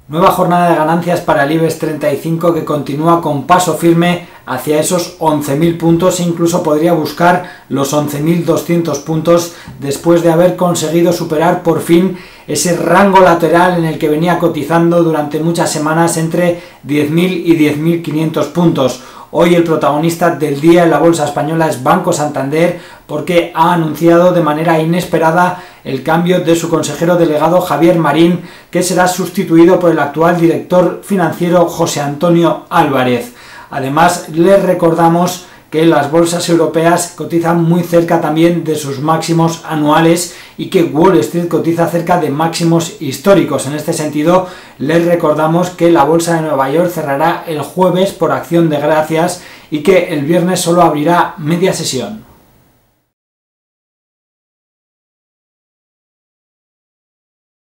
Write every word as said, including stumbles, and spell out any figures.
Nueva jornada de ganancias para el IBEX treinta y cinco que continúa con paso firme hacia esos once mil puntos e incluso podría buscar los once mil doscientos puntos después de haber conseguido superar por fin ese rango lateral en el que venía cotizando durante muchas semanas entre diez mil y diez mil quinientos puntos. Hoy el protagonista del día en la bolsa española es Banco Santander porque ha anunciado de manera inesperada el cambio de su consejero delegado Javier Marín, que será sustituido por el actual director financiero José Antonio Álvarez. Además, les recordamos que las bolsas europeas cotizan muy cerca también de sus máximos anuales y que Wall Street cotiza cerca de máximos históricos. En este sentido, les recordamos que la bolsa de Nueva York cerrará el jueves por acción de gracias y que el viernes solo abrirá media sesión.